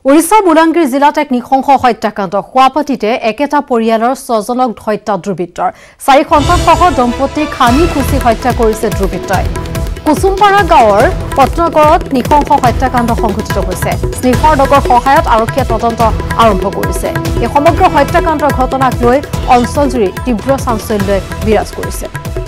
ওড়িশা বুলাংগীৰ জিলাত এক নিশংস হত্যাকাণ্ড খোৱাপাতিতে একেটা পৰিয়ালৰ 6 জনক হত্যা দুৰ্বৃত্তৰ 4 সন্তানসহ দম্পতীক খানি খুচি হত্যা কৰিছে দুৰ্বৃত্তই কুসুমপাৰা গাঁৱৰ পত্নগড়ত নিশংস হত্যাকাণ্ড সংঘটিত হৈছে স্নিফাৰ দগৰ সহায়ত আৰক্ষীয়ে তদন্ত আৰম্ভ কৰিছে এই সমগ্ৰ হত্যাকাণ্ডৰ ঘটনাক লৈ অঞ্চলজুৰি তীব্ৰ চাঞ্চল্যই বিৰাজ কৰিছে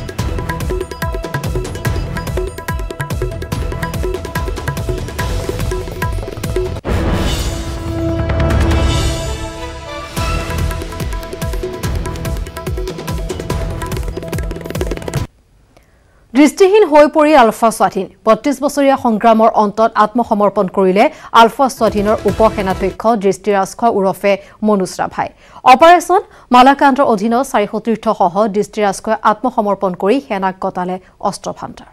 দৃষ্টিহীন হৈ পৰি আলফা স্বাধীন ৩২ বছৰীয়া সংগ্ৰামৰ অন্তত আত্মসমৰ্পণ কৰিলে আলফা স্বাধীনৰ উপসেনাধ্যক্ষ দৃষ্টিৰাজ উৰফে মনোজ ৰাভাই অপাৰেচন মালাকাণ্ডৰ অধীনত ৪০০ তীৰ্থসহ দৃষ্টিৰাজকৈ আত্মসমৰ্পণ কৰি সেনাক গতালে অস্ত্ৰভাণ্ডাৰ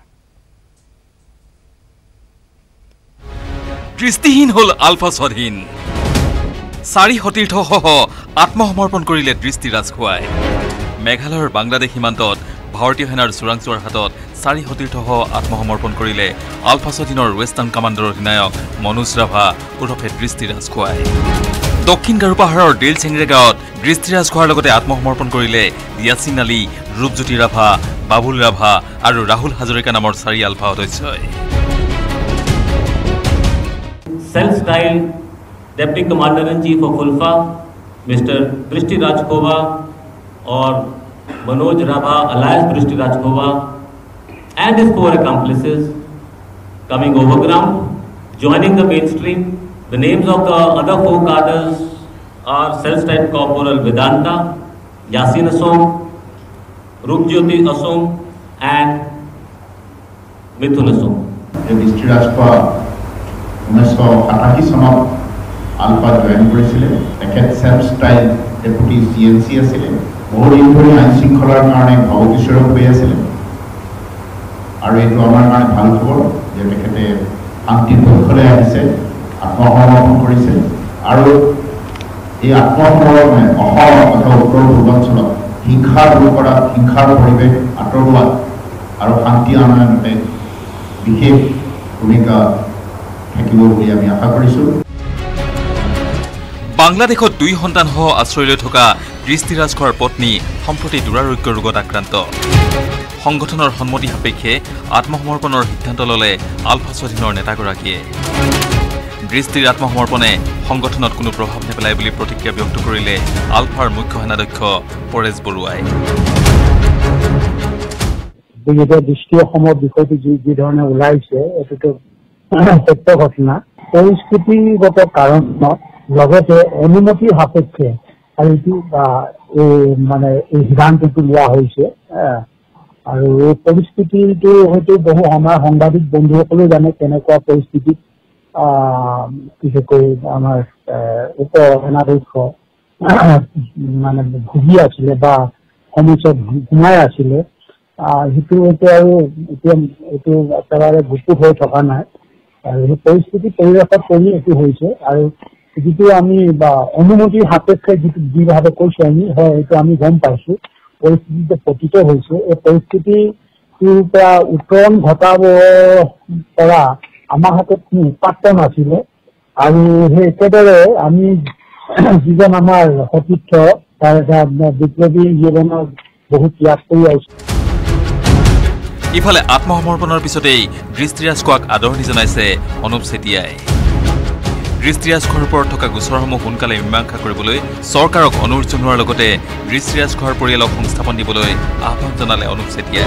দৃষ্টিহীন হল আলফা স্বাধীন ৪০০ তীৰ্থসহ আত্মসমৰ্পণ কৰিলে দৃষ্টিৰাজ খুৱাই মেঘালয়ৰ বাংলাদেশ সীমান্তত ভাৰতীয় সেনাৰ চোৰাংচোৱাৰ হাতত ৪০০ তীৰ্থসহ আত্মসমৰ্পণ কৰিলে আলফা স্বাধীনৰ ৱেষ্টাৰ্ণ কামাণ্ডৰ অধিনায়ক মনোজ ৰাভা উৰফে দৃষ্টিৰাজ খুৱাই দক্ষিণ গাৰো পাহাৰৰ ডেল চেংৰে গাঁৱত দৃষ্টিৰাজ খুৱাৰ লগতে আত্মসমৰ্পণ কৰিলে ইয়াছিন আলী ৰূপজ্যোতি ৰাভা বাবুল ৰাভা আৰু ৰাহুল হাজৰিকা নামৰ 4 আলফা সদস্যই self style deputy commander in chief of ULFA mister Drishti Rajkhowa और मनोज राभा अलायंस दृष्टि Rajkhowa and his 4 accomplices coming overground, joining the mainstream. The names of the other 4 cadres are self-styled Corporal Vedanta, Yasin Asom, Rupjyoti Asom and Mithun Asom. দৃষ্টি ৰাজখোৱা 1988 চনত ULFA join কৰিছিলে তেখেত self style deputy জিএনচি আছিলে বহুদিন ধৰি আইন শৃংখলাৰ কাৰণে ভাবুকিস্বৰূপ হৈ আছিলে আৰু এইটো আমাৰ কাৰণে ভাল খবৰ যে তেখেতে শান্তিৰ পক্ষলৈ আহিছে আত্মসমৰ্পণ কৰিছে আৰু এই আত্মসমৰ্পণে অসম তথা উত্তৰ পূৰ্বাঞ্চলত হিংসা দূৰ কৰা হিংসাৰ পৰিৱেশ আঁতৰোৱা আৰু শান্তি আনয়নতে বিশেষ ভূমিকা থাকিব বুলি আমি আশা কৰিছোঁ বাংলাদেশত 2 সন্তানসহ আশ্ৰয় লৈ থকা দৃষ্টিৰাজ খুৱাৰ পত্নী সম্প্ৰতি দুৰাৰোগ্য ৰোগত আক্ৰান্ত সংগঠনৰ সন্মতি সাপেক্ষে আত্মসমৰ্পণৰ সিদ্ধান্ত ললে আলফা স্বাধীনৰ নেতাগৰাকীয়ে দৃষ্টিৰ আত্মসমৰ্পণে সংগঠনত কোনো প্ৰভাৱ নেপেলায় বুলি প্ৰতিক্ৰিয়া ব্যক্ত কৰিলে আলফাৰ মুখ্য সেনাধ্যক্ষ পৰেশ বৰুৱাই দৃষ্টি অসমৰ বিষয়টো যি ধৰণে ওলাইছে এইটোতো সত্য ঘটনা পৰিস্থিতিগত কাৰণত লগতে অনুমতি সাপেক্ষে আৰু এইটো মানে এই সিদ্ধান্তটো লোৱা হৈছে আৰু এই পৰিস্থিতিটো হয়তো বহু আমাৰ সাংবাদিক বন্ধুসকলেও জানে কেনেকুৱা পৰিস্থিতিত বিশেষকৈ আমাৰ উপ সেনাধ্যক্ষ মানে ভুগি আছিলে বা সমস্যাত সোমাই আছিলে সেইটো আৰু এতিয়া এইটো একেবাৰে গুপুত হৈ থকা নাই আৰু সেই পৰিস্থিতি পৰিৱেশত পৰি এইটো হৈছে আৰু যিটো আমি বা অনুমতিৰ সাপেক্ষে যিভাৱে কৈছো আমি হয় এইটো আমি গম পাইছো পৰিস্থিতিতে পতিত হৈছে এই পৰিস্থিতিটোৰ পৰা উত্তৰণ ঘটাব পৰা আমাৰ হাতত কোনো উপাত্ত নাছিলে আৰু সেই একেদৰে আমি যিজন আমাৰ সতীৰ্থ তাৰ এটা বিপ্লৱী জীৱনৰ বহুত ত্যাগ কৰি আহিছে ইফালে আত্মসমৰ্পণৰ পিছতেই দৃষ্টিৰাজ খুৱাক আদৰণি জনাইছে অনুপ চেতিয়াই দৃষ্টিৰাজ খুৱাৰ ওপৰত থকা গোচৰসমূহ সোনকালে মীমাংসা কৰিবলৈ চৰকাৰক অনুৰোধ জনোৱাৰ লগতে দৃষ্টিৰাজ খুৱাৰ পৰিয়ালক সংস্থাপন দিবলৈ আহ্বান জনালে অনুপ চেতিয়াই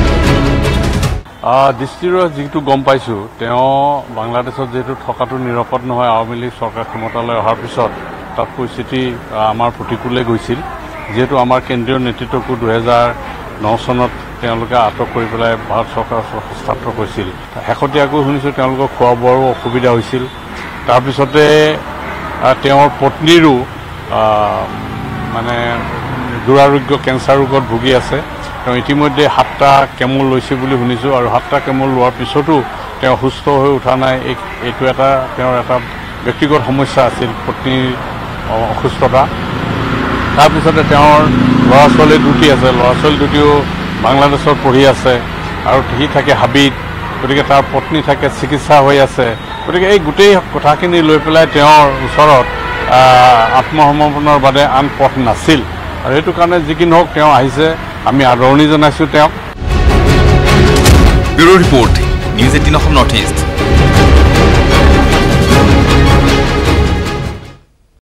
দৃষ্টিৰাজ যিটো গম পাইছোঁ তেওঁ বাংলাদেশত যিহেতু থকাটো নিৰাপদ নহয় আওয়ামী লীগ চৰকাৰ ক্ষমতালৈ অহাৰ পিছত তাত পৰিস্থিতি আমাৰ প্ৰতিকূলে গৈছিল যিহেতু আমাৰ কেন্দ্ৰীয় নেতৃত্বকো 2009 চনত তেওঁলোকে আটক কৰি পেলাই ভাৰত চৰকাৰৰ হস্তান্তৰ কৰিছিল শেহতীয়াকৈ শুনিছোঁ তেওঁলোকৰ খোৱা বোৱাৰো অসুবিধা হৈছিল তাৰপিছতে তেওঁৰ পত্নীৰো মানে দুৰাৰোগ্য কেঞ্চাৰ ৰোগত ভুগি আছে তেওঁ ইতিমধ্যে 7টা কেমো লৈছে বুলি শুনিছোঁ আৰু 7টা কেমো লোৱাৰ পিছতো তেওঁ সুস্থ হৈ উঠা নাই এইটো তেওঁৰ এটা ব্যক্তিগত সমস্যা আছিল পত্নীৰ অসুস্থতা তাৰপিছতে তেওঁৰ ল'ৰা ছোৱালী দুটি আছে ল'ৰা ছোৱালী দুটিও বাংলাদেশত পঢ়ি আছে আৰু সি থাকে হাবিত গতিকে তাৰ পত্নী থাকে চিকিৎসা হৈ আছে গতিকে এই গোটেই কথাখিনি লৈ পেলাই তেওঁৰ ওচৰত আত্মসমৰ্পণৰ বাদে আন পথ নাছিল আৰু সেইটো কাৰণে যি কি নহওক তেওঁ আহিছে আমি আদৰণি জনাইছোঁ তেওঁক bureau report news 18 Assam north east